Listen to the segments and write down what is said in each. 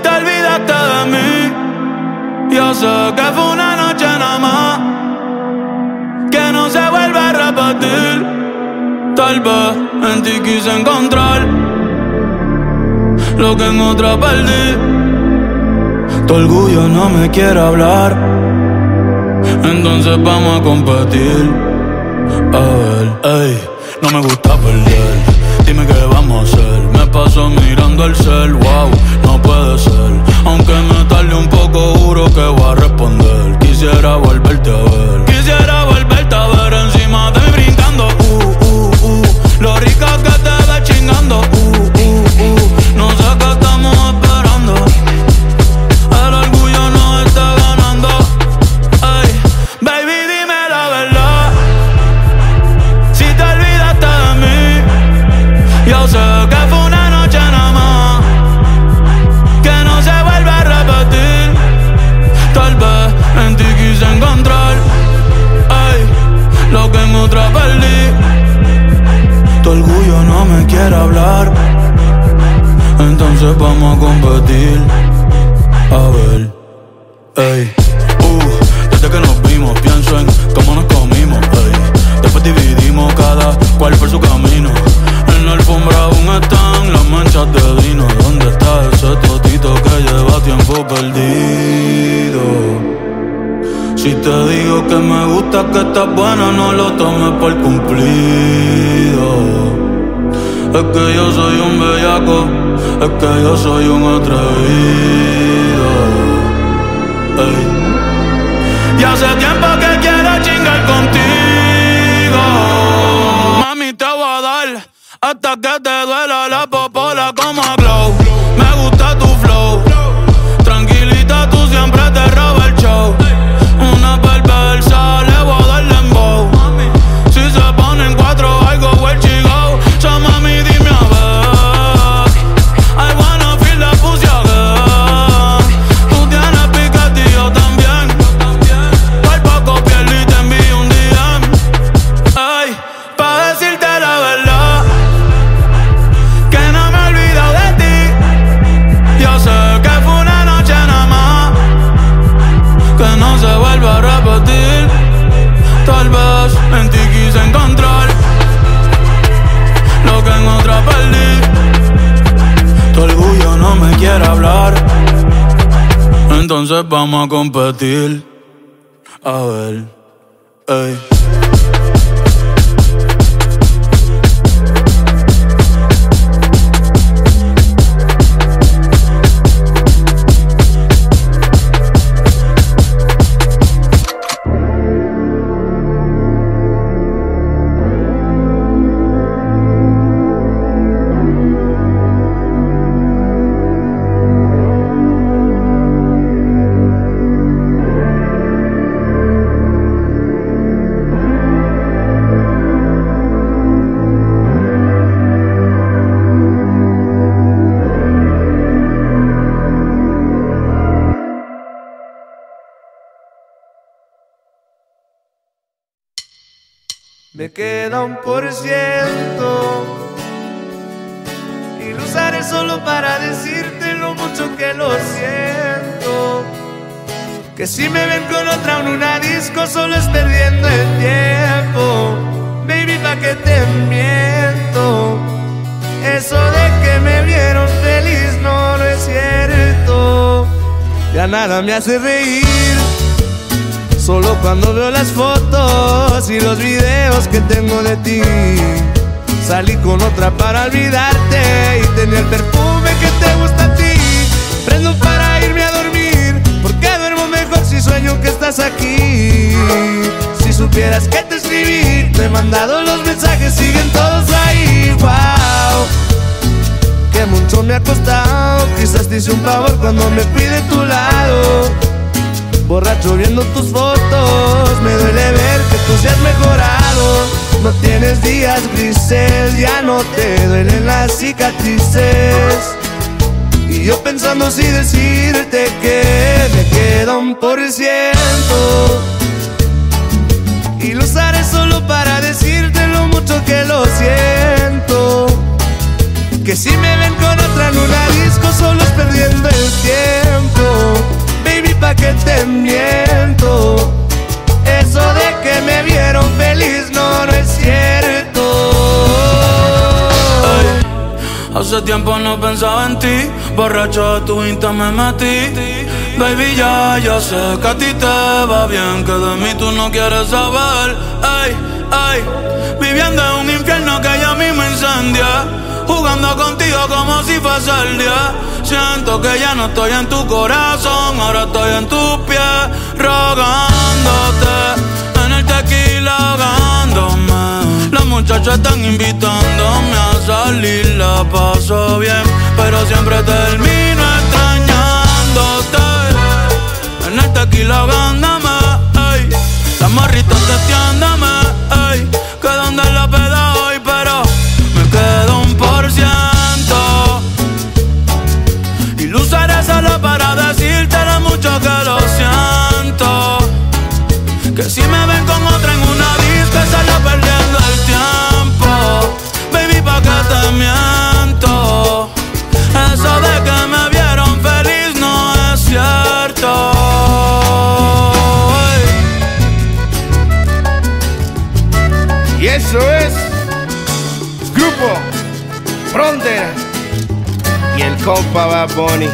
te olvidaste de mí. Yo sé que fue una noche nada más, que no se vuelve a repetir. Tal vez en ti quise encontrar lo que en otra perdí. Tu orgullo no me quiere hablar, entonces vamos a competir. A ver, ey, no me gusta perder. Dime qué vamos a hacer. Me paso mirando el cel, wow, no puede ser. Aunque me tarde un poco, juro que voy a responder. Quisiera volverte a ver. Quisiera volverte a ver encima de mí brincando. Lo rica que te ves chingando. No sé qué estamos esperando. El orgullo nos está ganando. Ey, baby, dime la verdad. Si te olvidaste de mí. Yo sé que fue una noche nada más, que no se vuelve a repetir. Tal vez en ti quise encontrar, ey, lo que en otra perdí. Tu orgullo no me quiere hablar, entonces vamos a competir. A ver, ey, desde que nos vimos pienso en cómo nos comimos, ey. Después dividimos cada cual por su camino. En la alfombra aún están las manchas de vino. ¿Dónde está ese totito que lleva tiempo perdido? Si te digo que me gusta, que estás buena, no lo tomes por cumplido. Es que yo soy un bellaco, es que yo soy un atrevido. Ey. Y hace tiempo que quiero chingar contigo. Mami, te voy a dar hasta que te duela la popola como a Glow. Me gusta tu flow, tranquilita, tú siempre te robas el show. Una perversa, le voy a dar dembow. Si se ponen cuatro, I go where she go. So mami, dime a ver, I wanna feel the pussy again. Tú tienes piquete y yo también. Por poco pierdo y te envío un DM. Ay, pa' decirte la verdad, que no me he olvidado de ti. Yo sé que fue una noche nada más, que no se vuelve a repetir. Tal vez en ti quise encontrar lo que en otra perdí. Tu orgullo no me quiere hablar, entonces vamos a competir. A ver, ey. Me queda 1% y lo usaré solo para decirte lo mucho que lo siento. Que si me ven con otra en una disco solo es perdiendo el tiempo. Baby, pa' que te miento. Eso de que me vieron feliz no es cierto. Ya nada me hace reír, solo cuando veo las fotos y los videos que tengo de ti. Salí con otra para olvidarte y tenía el perfume que te gusta a ti. Prendo para irme a dormir, porque duermo mejor si sueño que estás aquí. Si supieras que te escribí, te he mandado los mensajes, siguen todos ahí. Wow, que mucho me ha costado. Quizás te hice un favor cuando me fui de tu lado. Borracho viendo tus fotos, me duele ver que tú seas mejorado. No tienes días grises, ya no te duelen las cicatrices. Y yo pensando si decirte que me queda 1% y lo usaré solo para decirte lo mucho que lo siento. Que si me ven con otra en una disco solo es perdiendo el tiempo. tiempo no pensaba en ti, borracho de tu Insta me metí. Baby, ya sé que a ti te va bien, que de mí tú no quieres saber. Ey, ey, viviendo en un infierno que ya mismo incendia, jugando contigo como si fuese el día. Siento que ya no estoy en tu corazón, ahora estoy en tus pies, rogándote, en el tequila ahogándome. Las muchachas están invitándome a salir, la paso bien, pero siempre termino extrañándote. En el tequila ahogándome, ey. Las morritas testeándome, ey. Que donde la peda hoy, pero me quedo 1%. Y lo usaré solo para decirte lo mucho que lo siento. Que si me ven con otra en una disco, solo perdiendo el tiempo. Baby, ¿pa' qué te miento? Eso de que me vieron feliz no es cierto. Y eso es Grupo Frontera y el compa Bad Bunny.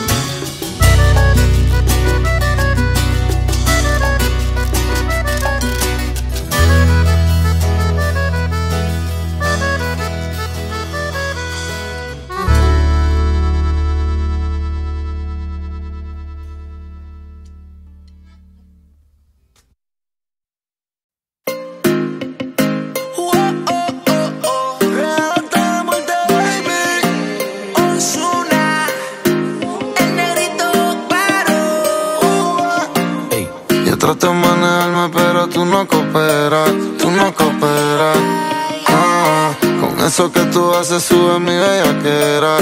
Trato de manejarme, pero tú no cooperas, con eso que tú haces sube mi bellaquera,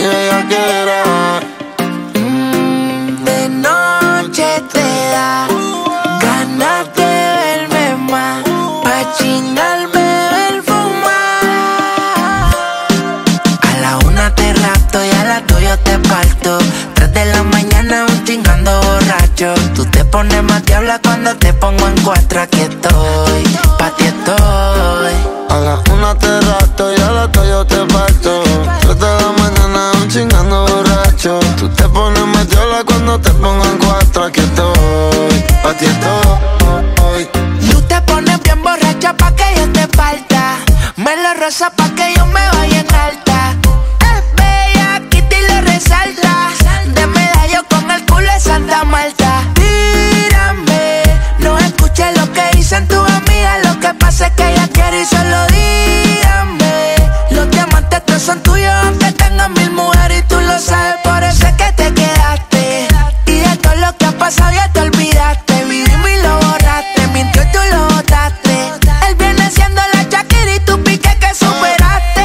De noche te da ganas de verme más, pa' chingarme ver fumar. A la 1 te rapto y a las 2 yo te parto. 3 de la mañana aún chingando borracho. Tú te pones más diabla cuando te pongo en 4. Aquí estoy, pa' ti estoy. A la 1 te rapto y a las 2 yo te parto. 3 de la mañana aún chingando borracho. Tú te pones más diabla cuando te pongo en 4. Aquí estoy, pa' ti estoy. Tú te pones bien borracha pa' que yo te parta. Me lo rosa pa' que yo me vaya en alta. Es bella, Kitty lo resalta. De medallo con el culo de Santa Marta. Tírame, no escuches lo que dicen tus amigas. Lo que pasa es que ella quiere y solo dígame. Los diamantes todos son tuyos aunque tengas 1000 mujeres y tú lo sabes, por eso es que te quedaste. Y de todo lo que ha pasado ya te olvidaste. Vivimos y lo borraste, mintió y tú lo botaste. Él viene siendo la Shakira y tú pique que superaste.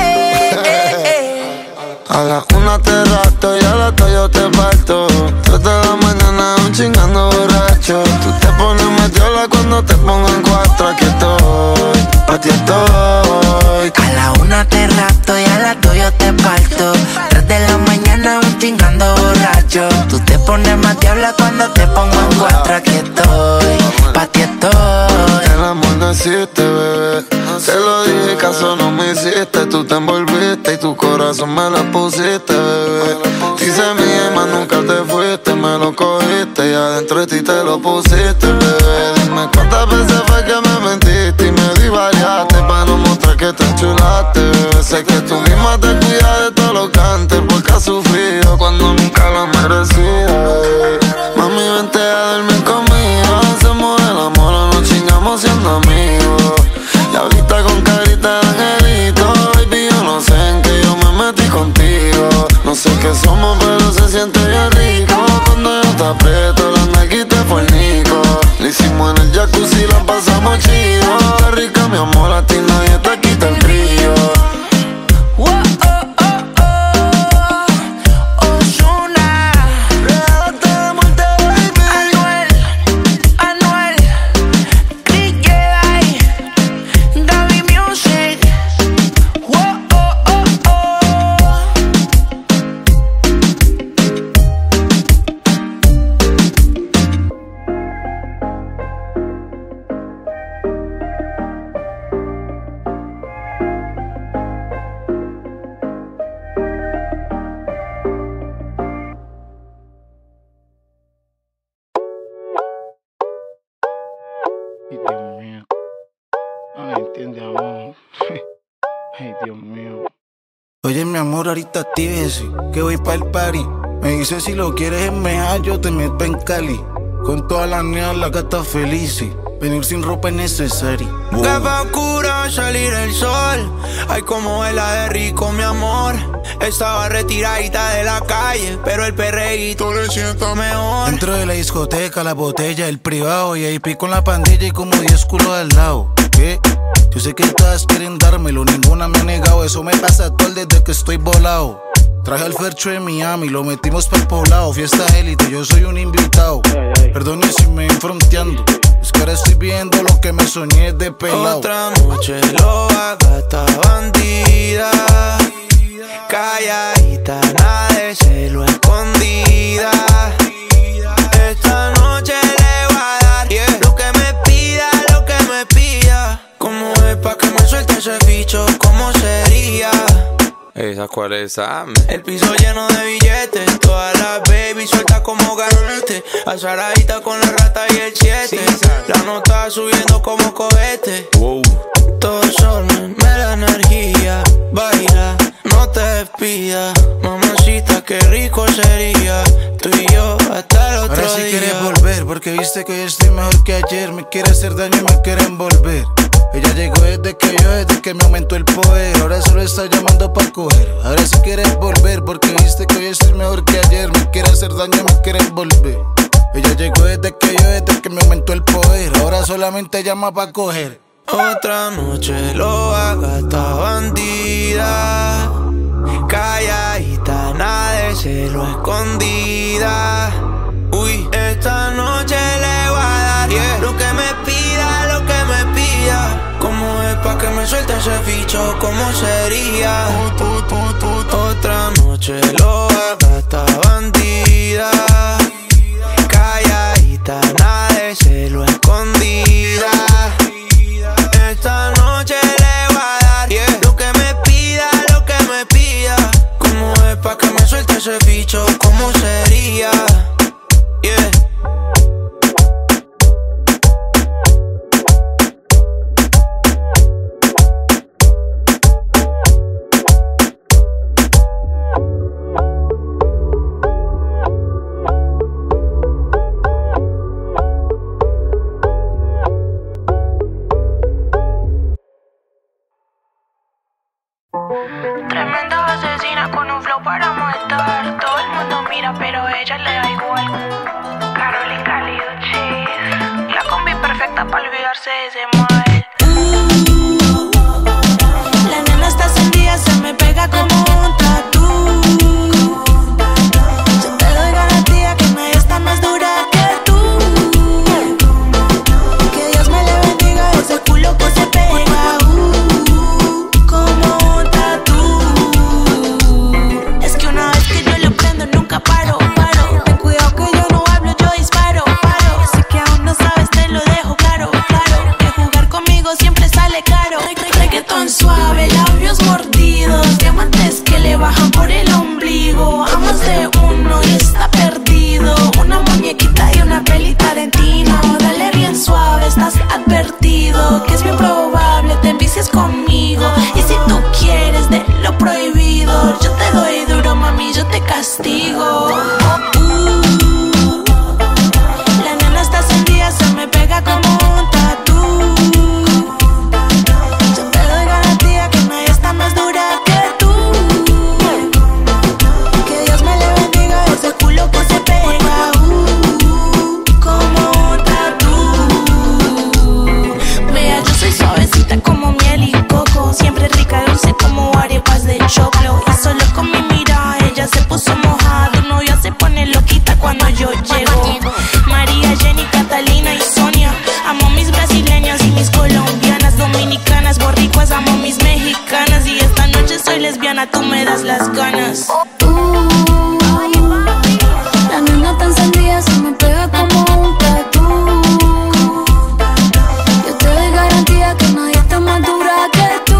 A la 1 te rapto y a las 2 yo te parto. 3 de la mañana aún chingando borracho. Tú te pones metiola cuando te pongo en 4. Aquí estoy, pa' ti estoy. A la 1 te rapto y a las 2 yo te parto. 3 de la mañana aún chingando borracho. Tú te pones más diabla cuando te pongo en 4. Aquí estoy, pa' ti estoy. El amor no existe, bebé. Te lo dije, caso no me hiciste. Tú te envolviste y tu corazón me lo pusiste, bebé. Dice mía, más nunca te fuiste. Me lo cogiste y adentro de ti te lo pusiste, bebé. Dime cuántas veces fue que me mentiste y me divariaste pa' no mostrar que te enchulaste, bebé. Sé que tú misma te cuidas de todos los cantes porque has sufrido cuando nunca lo merecías, bebé. Mami, vente a dormir conmigo. Hacemos el amor o nos chingamos siendo amigos. Y ahorita con carita de angelito, baby, yo no sé en qué yo me metí contigo. No sé qué somos, pero se siente bien rico. Cuando yo te aprieto, las nalguitas te fornico. Lo hicimos en el jacuzzi, la pasamos chido. Qué rica, mi amor, a ti nadie te quita el brillo. Ozuna, entiende, amor. Ay, Dios mío. Oye, mi amor, ahorita actívese, que voy pa' el party. Me dice si lo quieres en Meja, yo te meto en Cali. Con todas las neas, las gatas felices. Venir sin ropa es necesario. Capa oscura, salir el sol. Ay, como vela de rico, mi amor. Estaba retiradita de la calle, pero el perreíto le siento mejor. Dentro de la discoteca, la botella, el privado. Y ahí pico con la pandilla y como 10 culos al lado. ¿Qué? Yo sé que todas quieren dármelo, ninguna me ha negado. Eso me pasa todo desde que estoy volado. Traje al Fercho de Miami, lo metimos pa'l poblado. Fiesta élite, yo soy un invitado. Perdone si me ven fronteando, es que ahora estoy viendo lo que me soñé de pelado. Otra noche lo haga esta bandida, calladita, nada de celo escondida. Esta noche le voy a dar lo que me pida, lo que me pida. ¿Cómo es pa' que me suelte ese bicho? ¿Cómo sería? ¿Esa cuál es? El piso lleno de billetes, todas las baby sueltas como garrote. Azaradita con la rata y el 7. La nota subiendo como cohete. Wow. Todo sol me da energía. Baila, no te despidas. Mamacita, qué rico sería tú y yo hasta el otro día. Ahora sí quieres volver, porque viste que hoy estoy mejor que ayer. Me quiere hacer daño y me quiere envolver. Ella llegó desde que me aumentó el poder. Ahora solo está llamando pa' coger. Ahora sí quieres volver, porque viste que hoy estoy mejor que ayer. Me quiere hacer daño y me quiere envolver. Ella llegó desde que me aumentó el poder. Ahora solamente llama pa' coger. Otra noche lo haga esta bandida, calladita, nada de celo escondida. Uy, esta noche le voy a dar lo que me pida, lo que me pida. ¿Cómo es pa' que me suelte ese bicho? ¿Cómo sería? Otra noche lo haga esta bandida, calladita, nada de celo escondida. Esta noche le voy a dar lo que me pida, lo que me pida. ¿Cómo es pa' que me suelte ese bicho? ¿Cómo sería? Yeah. Tremenda asesina con un flow para matar. Todo el mundo mira, pero a ella le da igual. Carol y Calido Cheese, la combi perfecta para olvidarse de ese mal. La nena está encendida, se me pega como un tatú. Yo te doy garantía que nadie está más dura que tú. Que Dios me le bendiga ese culo que se pega. Paro. Ten cuidado que yo no hablo, yo disparo. Sé que aún no sabes, te lo dejo claro. Que jugar conmigo siempre sale caro. Reggaetón suave, labios mordidos, diamantes que le bajan por el ombligo. A más de uno y está perdido. Una muñequita y una peli Tarantino. Dale bien suave, estás advertido que es bien probable te envicies conmigo. Y si tú quieres de lo prohibido, yo te doy duro, mami, yo te castigo. La nena está encendida, se me pega como un tatú. Yo te doy garantía que nadie está más dura que tú. Que Dios me le bendiga ese culo que se pega como un tatú. Vea, yo soy suavecita como miel y coco, siempre rica, dulce como arepas de choclo. Y solo con mi mirada ella se puso mojada. No, ya se pone loquita cuando yo llego. María, Jenny, Catalina y Sonia. Amo mis brasileñas y mis colombianas, dominicanas, borricuas, amo mis mexicanas. Y esta noche soy lesbiana, tú me das las ganas. La nena tan encendida, se me pega como un tatú. Yo te doy garantía que nadie está más dura que tú.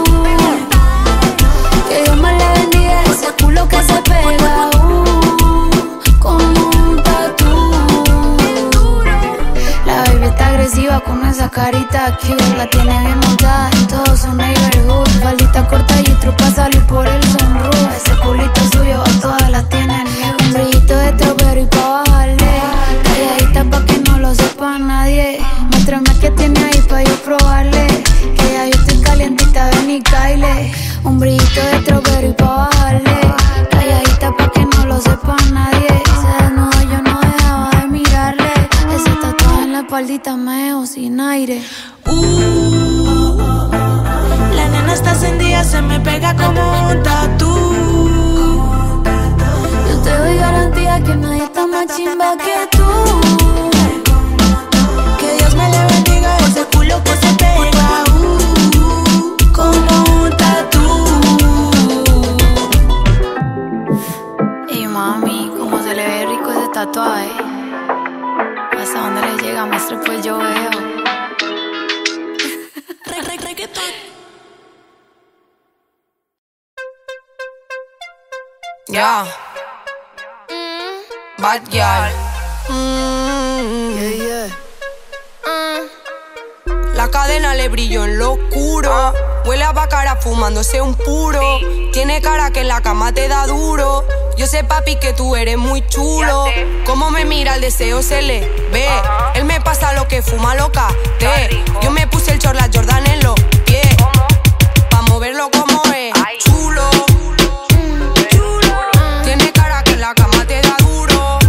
Que Dios me le bendiga ese culo que se pega como un tatú. La baby está agresiva con esa carita cute. La tiene bien montada Un brillito de strawberry pa' bajarle. Calladita pa' que no lo sepa nadie. Se desnudó, yo no dejaba de mirarle. Ese tatuaje en la espaldita me dejó sin aire. La nena está encendida, se me pega como un tatú. Yo te doy garantía que nadie está más chimba que tú. Que Dios me le bendiga ese culo que se pega como un tatú. Y mami, cómo se le ve rico ese tatuaje. Hasta dónde le llega, maestro, pues yo veo. Ya, bad girl. La cadena le brilló en lo oscuro. Huele a bacara fumándose un puro. Tiene cara que en la cama te da duro. Yo sé, papi, que tú eres muy chulo. Cómo me mira, el deseo se le ve. Él me pasa lo que fuma loca. Yo me puse el chorla Jordan en los pies. Pa' moverlo como es. Chulo. Tiene cara que en la cama te da duro.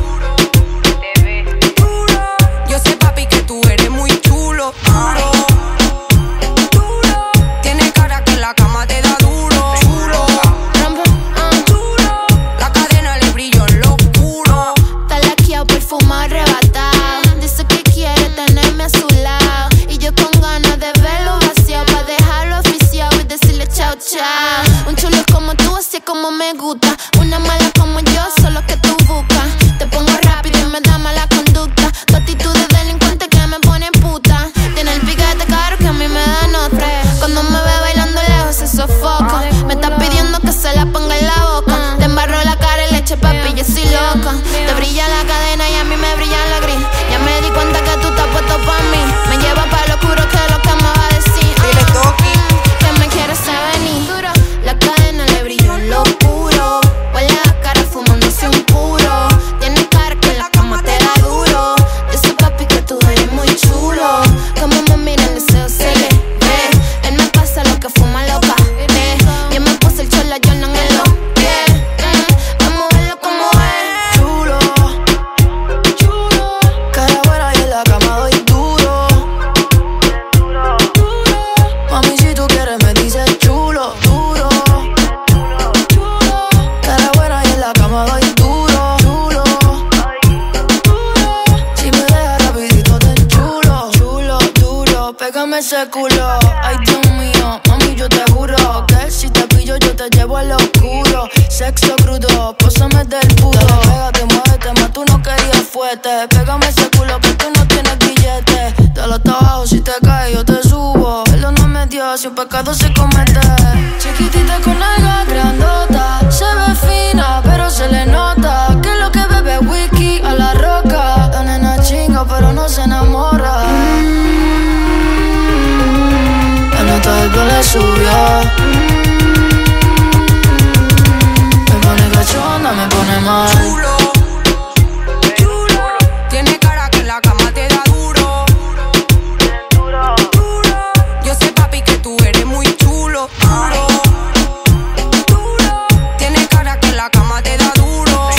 Yo sé, papi, que tú eres muy chulo. Tiene cara que en la cama te da duro. La cadena le brilló en lo oscuro. Está laqueado, perfumado, arrebatado. Dice que quiere tenerme a su lado. Y yo con ganas de verlo vaciado, pa' dejarlo oficiado y decirle chao, chao. Un chulo como tú, así como me gusta. Una mala como yo, solo que tú buscas. Te pongo rápido y me da mala conducta. Tu actitud de delincuente que me pone puta. Tiene el piquete caro que a mí me da nota. Cuando me ve bailando lejos se sofoca. Me está pidiendo que se la ponga en la boca. Te embarro la cara y leche, papi, yo soy loca. Te brilla la cadena y a mí me brilla la gris. Ya me di cuenta que tú estás puesto pa' mí. Me lleva pa' lo oscuro que lo que me va a decir. Dile, Toki. Que me quieres venir. La cadena le brilló en lo oscuro. Huele a cara fumándose un puro. Tiene cara que en la cama te da duro. Yo sé, papi, que tú eres muy chulo. Como me mira el deseo se le ve. Él me pasa lo que fuma loca. Yo me puse el chola Jordan en los pies. Vamos a verlo como es. Chulo. Cara buena y en la cama doy duro. Mami, si tú quieres me dices chulo, duro. Cara buena y en la cama doy duro. Chulo. Si me dejas rapidito te chulo. Chulo, duro, pégame ese culo. Ay, Dios mío, mami, yo te juro que si te pillo yo te llevo al oscuro. Sexo crudo, pósame del puro. Dale, pégate, muévete, más tú no querías fuerte. Pégame ese culo que tú no tienes billete. Dale hasta abajo, si te caes yo te subo. Perdóname Dios, si un pecado se comete. Chiquitita con alga grandota. Se ve fina, pero se le nota que lo que bebe es whisky a la roca. La nena chinga, pero no se enamora. La nota del pelo le subió. Me pone cachonda, me pone mal. Chulo. Tiene cara que en la cama te da duro. Yo sé, papi, que tú eres muy chulo. Tiene cara que en la cama te da duro.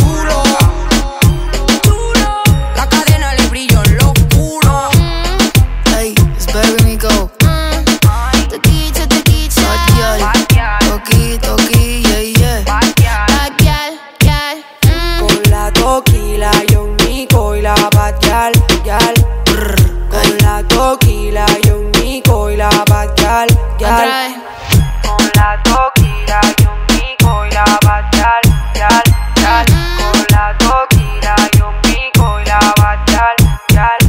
La cadena le brilló en lo oscuro. Hey, it's Baby Nico. Toquicha, toquicha. Toqui, toqui, yeah, yeah. Bad girl, girl. Con la Toki, la Young Nico y la Bad Gal, gal. Con la Toki, la Young Nico y la Bad Gal, gal. Otra vez. Con la Toki, la Young Nico y la Bad Gal, gal, gal. Con la Toki, la Young Nico y la Bad Gal, gal.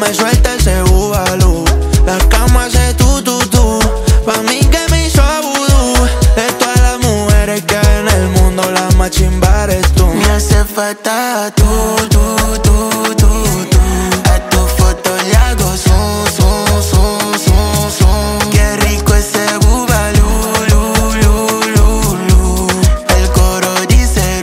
me suelta ese bubalú. La cama hace tú, pa' mí que me hizo vudú. De todas las mujeres que hay en el mundo, la más chimba eres tú. Me hace falta tú. A tu foto le hago zoom. Qué rico ese bubalú. El coro dice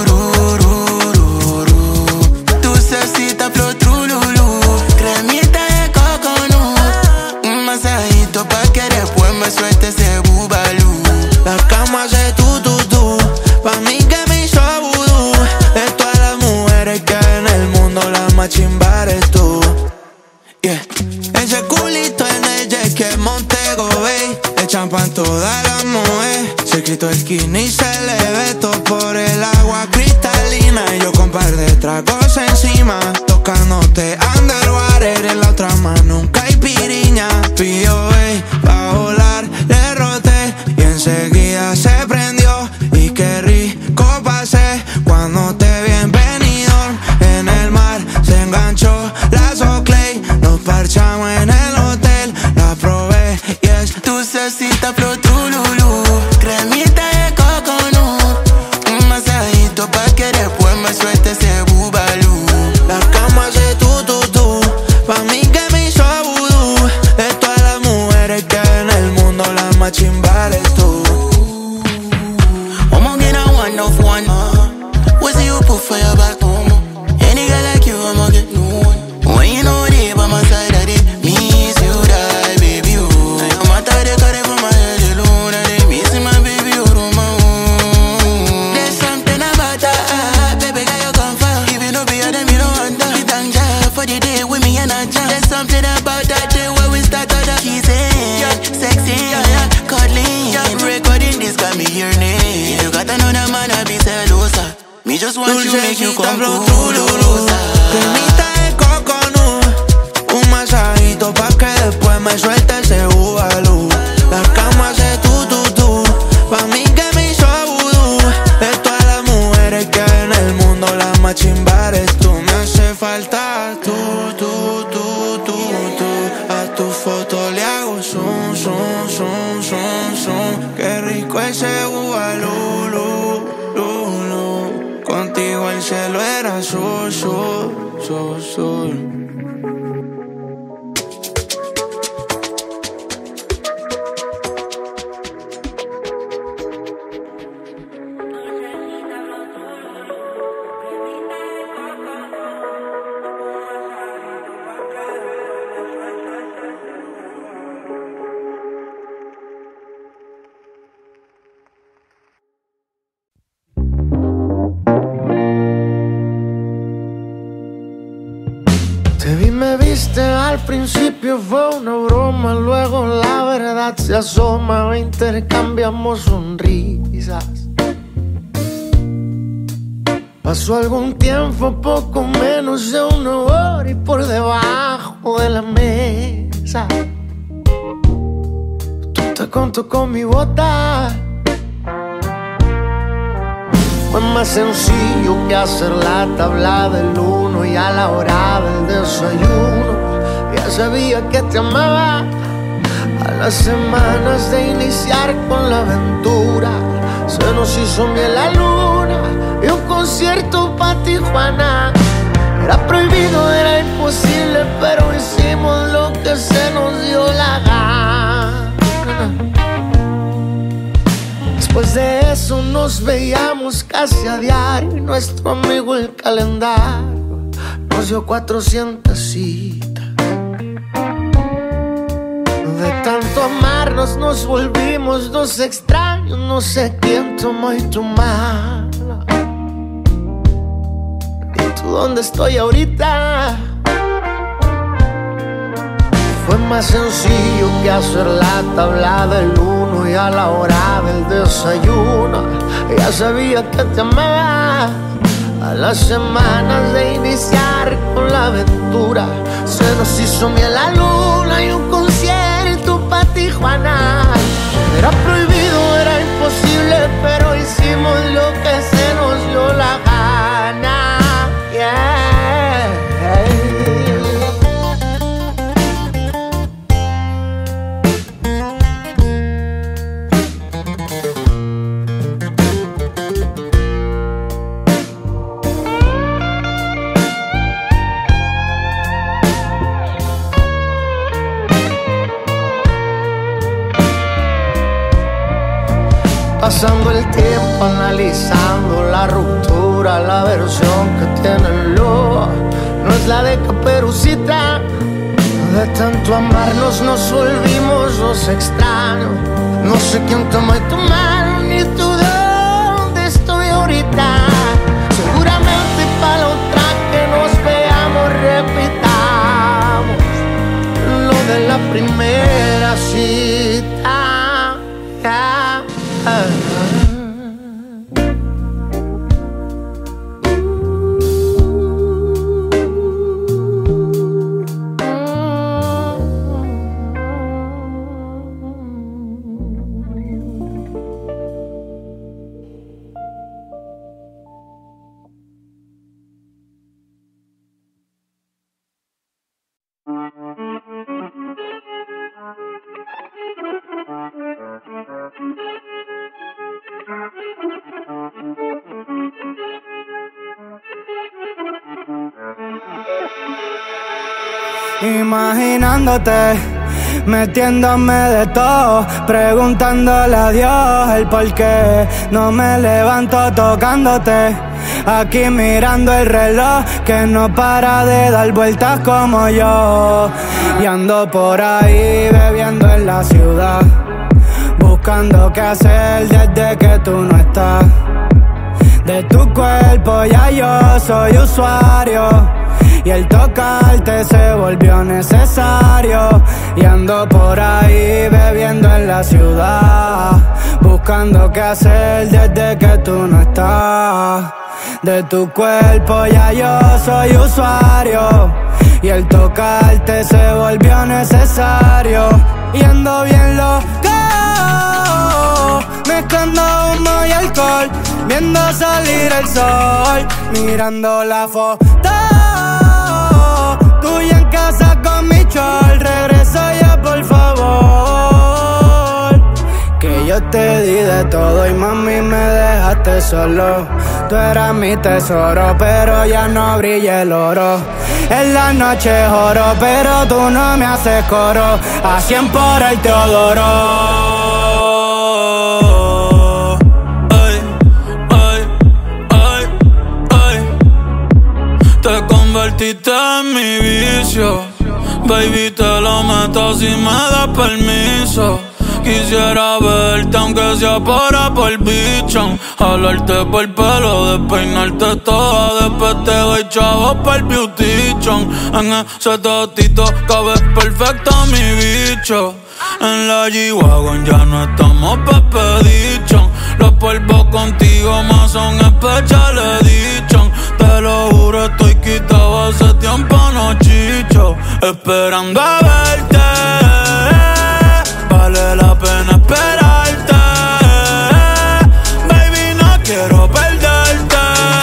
tu cecita flor trululú. Cremita de coconut. Un masajito pa' que después me suelte ese bubalú. La cama hace tú, pa' mí que me hizo vudú. De todas las mujeres que hay en el mundo, la más chimba eres tú. Yeah. Ese culito en el jet que Montego Bay. El champán toda la mujer. Se quitó el skinny y se le ve todo por el agua cristalina. Y yo con par de tragos encima, tocándote underwater. En la otra mano un caipiriña. Pidió pa' volar, le roté y enseguida se prendió. Y qué rico pasé cuando te vi en Benidorm. En el mar se enganchó la Soclay. Nos parchamos en el hotel, la probé y es tu cecita flor trululú. Cremita de coconut. Un masajito pa' que después me suelte ese bubalú. La cama hace tú, pa' mí que me hizo vudú. De todas las mujeres que hay en el mundo, la más chimba eres tú. I'ma get a one of one. What's the you put for your back? Any girl like you, I'ma get no one. When you know they by my side, I did miss you, die, baby, you. No matter they cut it from my head alone, I did missing my baby, you don't mind. There's something about that, baby, girl, you come far. If you know be a them, you don't want that. You thank God for the day with me and I jam. There's something about that day where we start out the kissing, yeah, sexy, yeah, cuddling, yeah. Recording this got me yearning. You got another man, I be celosa. Me just want you, make you come closer. Cremita de coconut. Un masajito pa' que después me suelte ese bubalú. La cama hace tú, pa' mí que me hizo vudú. De todas las mujeres que hay en el mundo, la más chimba eres tú. Me hace falta tú. A tu foto le hago zoom. Qué rico ese bubalú. Contigo el cielo era azul. Te vi, me viste, al principio fue una broma, luego la verdad se asoma, intercambiamos sonrisas. Pasó algún tiempo, poco menos de una hora, y por debajo de la mesa tú te contó con mi bota. Fue más sencillo que hacer la tabla del uno, y a la hora del desayuno ya sabía que te amaba. A las semanas de iniciar con la aventura se nos hizo miel la luna y un concierto pa' Tijuana. Era prohibido, era imposible, pero hicimos lo que se nos dio la gana. Después de eso nos veíamos casi a diario, y nuestro amigo el calendario nos dio 400 citas. De tanto amarnos nos volvimos dos extraños, no sé quién tomó y tu mala. ¿Y tú dónde estoy ahorita? Fue más sencillo que hacer la tabla del uno, y a la hora del desayuno ya sabía que te amaba. A las semanas de iniciar con la aventura se nos hizo miel la luna y un concierto pa' Tijuana. Era prohibido, era imposible, pero hicimos lo que se nos dio la gana. Yeah. Pasando el tiempo analizando la ruptura, la versión que tiene el lobo no es la de Caperucita. De tanto amarnos nos volvimos los extraños. No sé quién tomó tu mano ni tú dónde estoy ahorita. Seguramente para la otra que nos veamos repitamos lo de la primera cita. Imaginándote, metiéndome de todo, preguntándole a Dios el por qué no me levanto tocándote. Aquí mirando el reloj que no para de dar vueltas como yo. Y ando por ahí bebiendo en la ciudad, buscando qué hacer desde que tú no estás. De tu cuerpo ya yo soy usuario, y el tocarte se volvió necesario. Y ando por ahí bebiendo en la ciudad, buscando qué hacer desde que tú no estás. De tu cuerpo ya yo soy usuario, y el tocarte se volvió necesario. Y ando bien loco, mezclando humo y alcohol, viendo salir el sol, mirando la foto tuya en casa con mi chol. Regresa ya por favor, que yo te di de todo y mami me dejaste solo. Tú eras mi tesoro, pero ya no brilla el oro. En la noche oro, pero tú no me haces coro. A 100 por el Teodoro. Ay, ay, ay, ay. Te convertiste en mi vicio, baby, te lo meto si me das permiso. Quisiera verte aunque sea por bichón, jalarte por el pelo, despeinarte toda, después te doy chavos por beautition. En ese totito cabe perfecto mi bicho. En la G-Wagon ya no estamos pepedichon, los polvos contigo más son special edition. Te lo juro estoy quitado hace tiempo, no chicho, esperando a verte. Vale la pena esperarte, baby, no quiero perderte.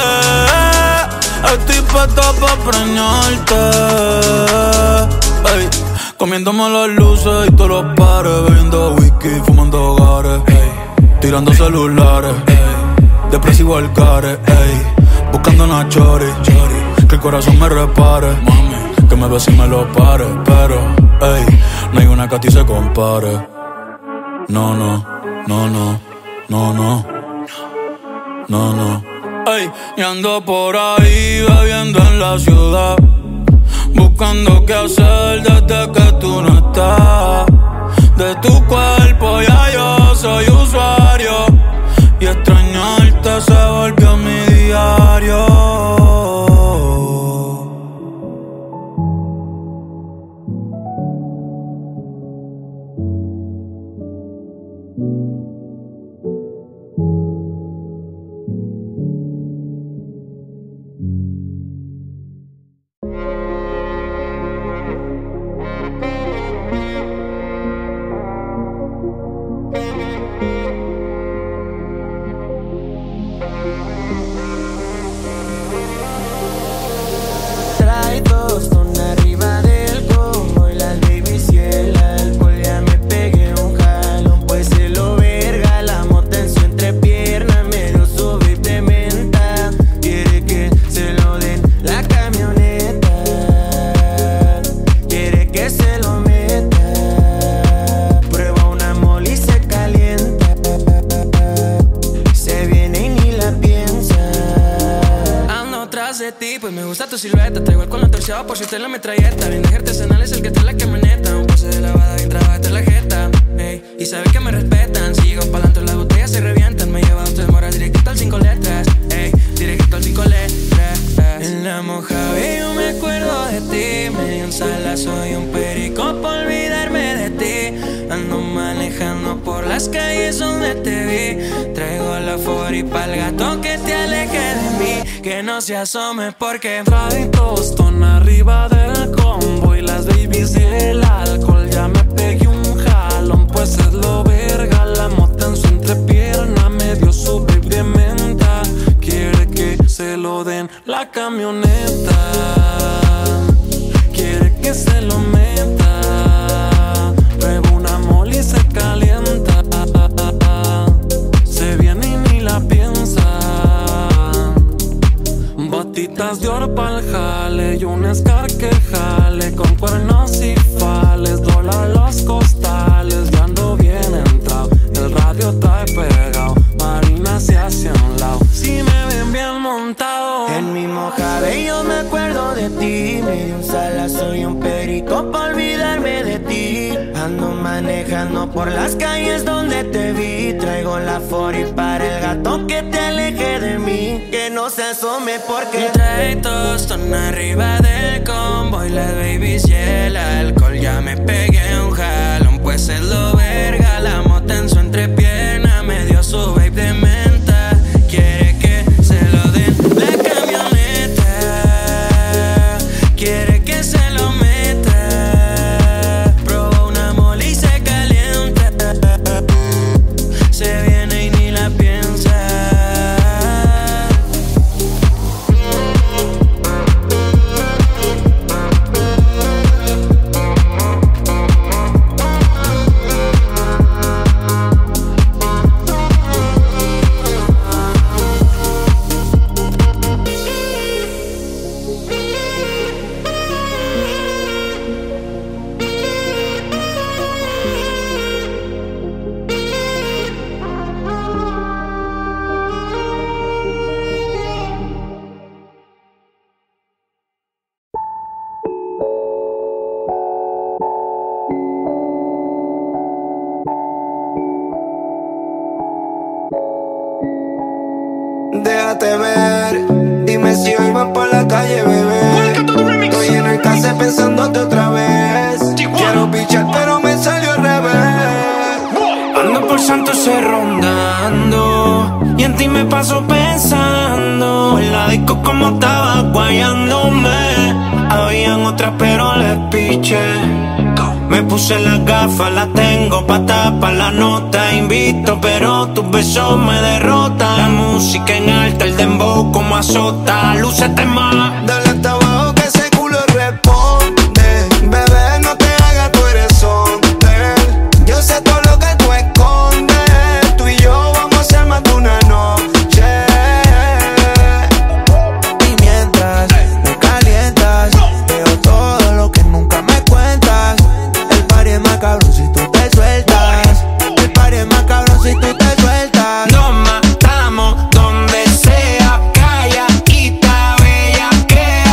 Estoy puesto pa' preñarte. Ey, comiéndome las luces y todos los pares, bebiendo whisky, fumando hogares, tirando celulares, depresivo al care, buscando una chori, que el corazón me repare, mami, que me bese y me lo pare, pero no hay una que a ti se compare. No, no, no, no, no, no, no, no. Ey, y ando por ahí bebiendo en la ciudad, buscando qué hacer desde que tú no estás. De tu cuerpo ya yo soy usuario, y extrañarte se volvió mi diario. bronceado por si usted la metralleta. Bien de artesanal es el que trae la camioneta. Un pase de lavada bien trabajada en la jeta. Ey, y sabe que me respetan. Si llego pa'lante las botellas se revientan. Me lleva usted mora directito al 5 letras. Ey, directito al 5 letras. En la Mojave yo me acuerdo de ti. Me dio un salazo y un perico por olvidarme de ti. Ando manejando por las calles donde te vi. Traigo la 40 pa'l gato que te aleje de mí. Que no se asome porque trae tostón arriba del combo y las babies y el alcohol. Ya me pegué un jalón, pues es lo verga. La mota en su entrepierna me dio su baby de menta. Quiere que se lo den la camioneta. Quiere que se lo meta. Prueba una moli y se calienta. Se viene y ni la piensa. Botitas de oro pa'l jale y un Scar que jale con cuernos y fales, dólar los costales. Ya ando bien entrado, el radio está pegado, Marina se hace a un lado. Si me ven bien montado en mi Mojave yo me acuerdo de ti. Me dio un salazo y un perico pa' olvidarme de ti. Ando manejando por las calles donde te vi. Traigo la 40 para el gato que te aleje de mí. Que no se asome porque trae tostón arriba del combo y las babies y el alcohol. Ya me pegué un jalón, pues es lo verga. La mota en su entrepierna me dio su babe de menta. Quiere que se lo den la camioneta. Quiere que se lo meta. Probó una moli y se calienta. Se viene y ni la piensa. Déjate ver, dime si hoy van por la calle, bebé. Estoy en el case pensándote otra vez. Quiero pichar pero me salió al revés. Ando por Santos rondando y en ti me paso pensando. En la disco como estaba guayándome. Habían otras pero les piché. Me puse las gafas, las tengo pa' tapar la nota. Invito pero tus besos me derrotan. La música en alta, el dembow como azota. Lúcete más, dale hasta abajo que ese culo responde. Bebé, no te hagas, tú eres hombre. Yo sé todo lo que tú escondes. Tú y yo vamos a hacer más de una noche. Y mientras me calientas, veo todo lo que nunca me cuentas. El party es más cabrón si tú te sueltas. El party es más cabrón si tú te sueltas. nos matamos donde sea. Calladita, bella, crea.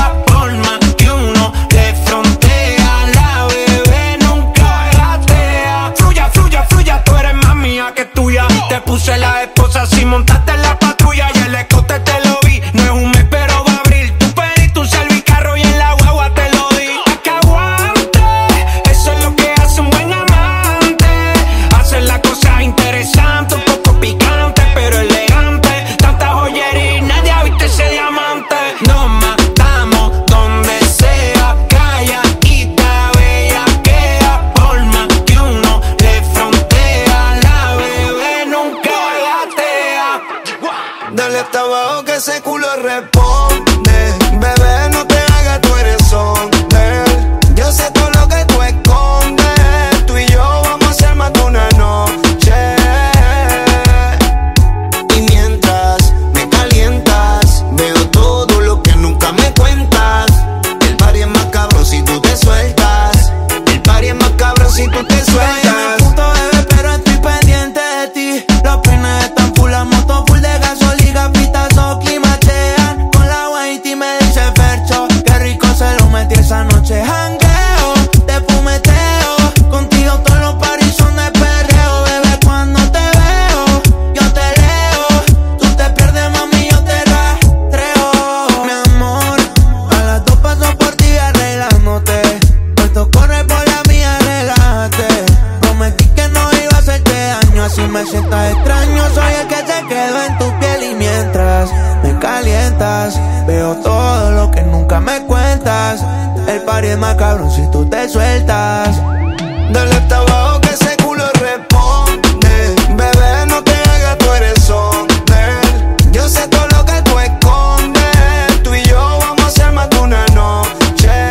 cabrón si tú te sueltas. Dale hasta abajo que ese culo responde. Bebé, no te hagas, tú eres hombre. Yo sé todo lo que tú escondes. Tú y yo vamos a hacer más de una noche.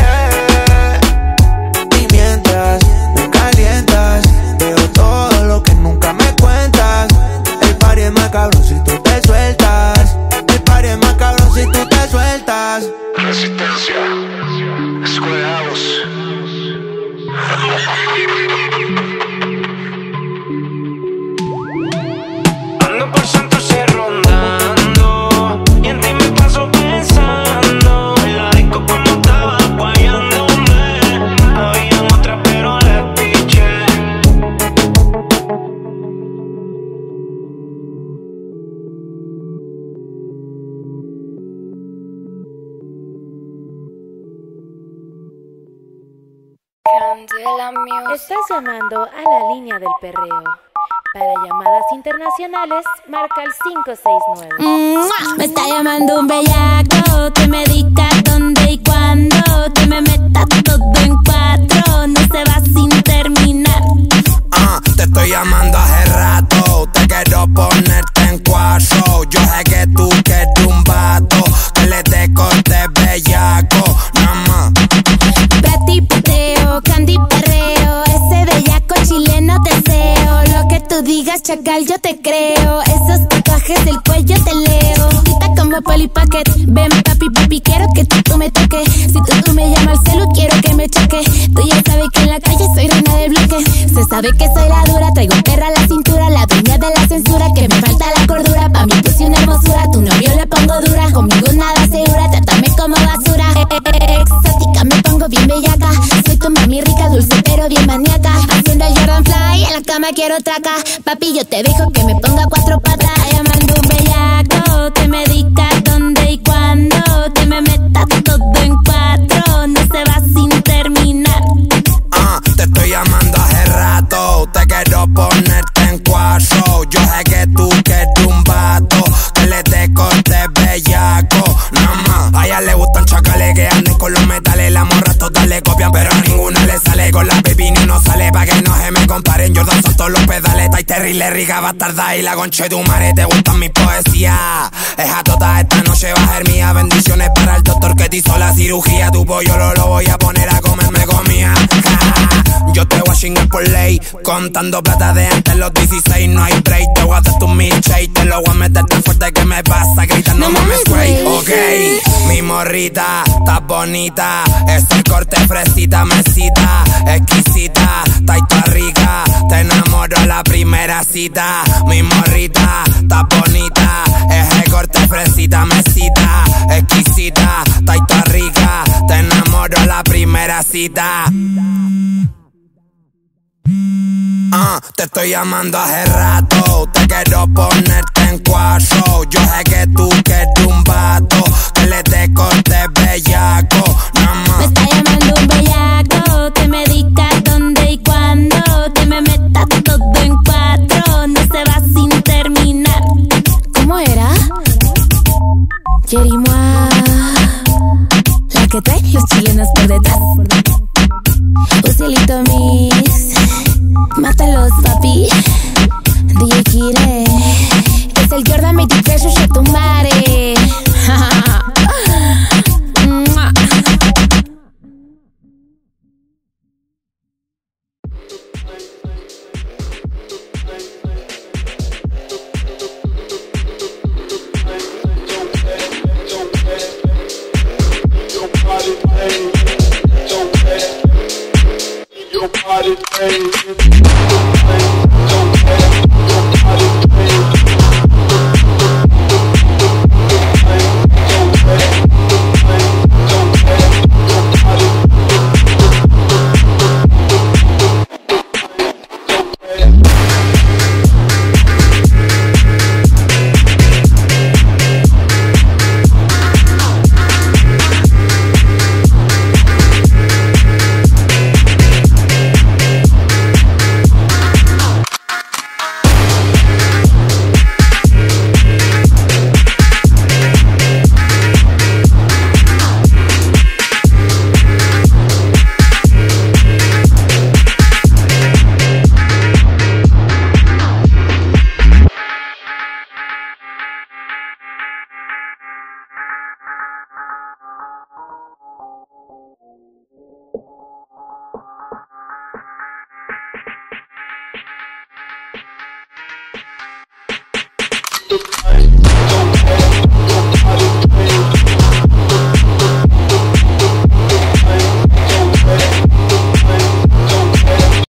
Y mientras me calientas, veo todo lo que nunca me cuentas. El party es más cabrón si tú te sueltas. El party es más cabrón si tú te sueltas. Resistencia, escuelados. Ando por Santurce rondando y en ti me paso pensando. En la disco como estaba guayándome. Había otra pero le piché. Estás llamando a la línea del perreo. Para llamadas internacionales, marca el 569. Me está llamando un bellaco que me diga dónde y cuándo, que me meta todo en 4, no se va sin terminar. Te estoy llamando hace rato, te quiero ponerte en 4. Yo sé que tú quieres un vato que le te corte bellaco, nada más. Prati pateo, candy perreo, ese bellaco chileno deseo. Lo que tú digas, chacal, yo te creo. Esos tatuajes del cuello te leo. Quita como polipaquet, ven papi, quiero que tú me toques. Si tú me llamas al celu, quiero que me choque. Tú ya sabes que en la calle soy reina del bloque. Se sabe que soy la dura, traigo perra a la cintura. La dueña de la censura, que me falta la cordura. Pa' mí puse una hermosura, tu novio le pongo dura. Conmigo nada segura, trátame como basura. Exótica, me pongo bien bellaca. Soy tu mami rica, dulce pero bien maníaca. Haciendo el Jordan Fly, en la cama quiero traca. Papi, yo te dejo que me ponga 4 patas. Llamando un bellaco que me diga dónde y cuándo, que me meta todo en 4, no se va sin terminar. Te estoy llamando hace rato, te quiero ponerte en 4. Yo sé que tú quieres un vato que le te corte bellaco, nada más. A ella le gustan chacales que anden con los metales. Las morras todas le copian, pero a ninguna le sale. Con la baby ni uno sale pa' que no se me comparen. Jordan son todos los pedales, y terrible rica bastarda. Y la concha de tu madre, te gustan mis poesías. Esa tota esta noche va a ser mía. Bendiciones para el doctor que te hizo la cirugía. Tu pollo lo voy a poner a comerme comida. Yo te voy a chingar por ley, contando plata de antes los 16. No hay break, te voy a hacer tu milkshake. Te lo voy a meter tan fuerte que me vas a gritar. No mames, güey. Ok, mi morrita, estás bonita. Ese corte fresita, mesita, exquisita, taita rica. Te enamoro a la primera cita. Mi morrita, estás bonita. Ese corte fresita, mesita, exquisita, taita rica. Te enamoro a la primera cita. Te estoy llamando hace rato, te quiero ponerte en 4. Yo sé que tú quieres un vato que le te corte bellaco, nada más. Me está llamando un bellaco que me diga dónde y cuándo, que me meta todo en 4, no se va sin terminar. ¿Cómo era? Yerimoa, la que trae los chilenos por detrás. Usilito mix, mátalos papi. DJ Kire, es el Jordan 23, yo tu madre. Your body, baby.